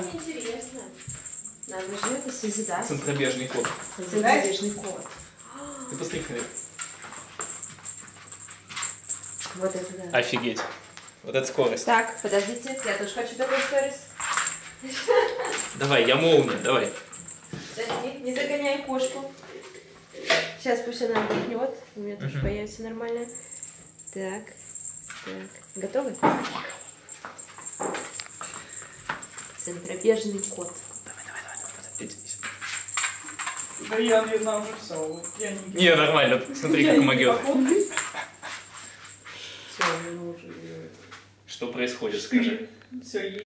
Очень интересно. Надо же это созидать. Центробежный кот. Центробежный кот. Ты посмотри. Вот это да. Офигеть. Вот это скорость. Так, подождите, я тоже хочу такой сторис. Давай, я молния, давай. Подожди, не загоняй кошку. Сейчас пусть она отдохнет. У меня тоже появится нормально. Так, так. Готовы? Центробежный кот. Давай. Да я уже все. Не, нормально. Смотри, как могет. Все, уже. Что происходит, скажи. Все,